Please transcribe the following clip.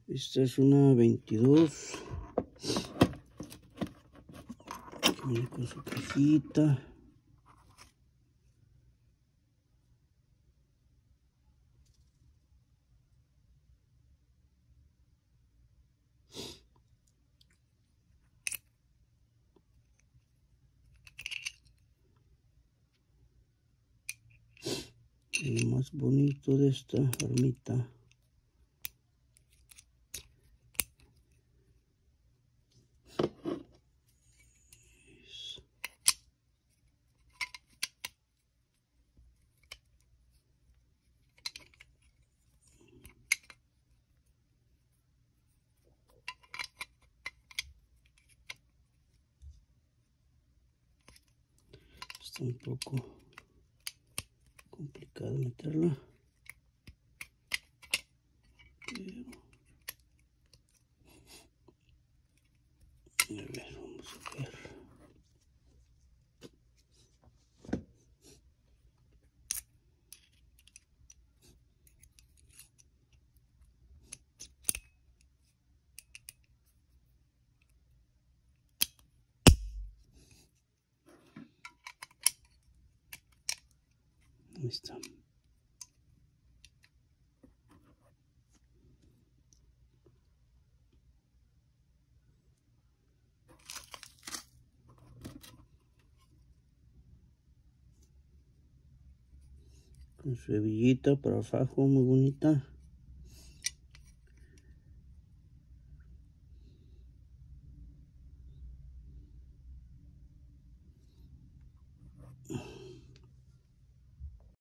Esta es una 22. Aquí viene con su cajita. Y lo más bonito de esta armita es está un poco complicado meterla, pero a ver, vamos a ver. Ahí está. Con su hebillita para fajo, muy bonita.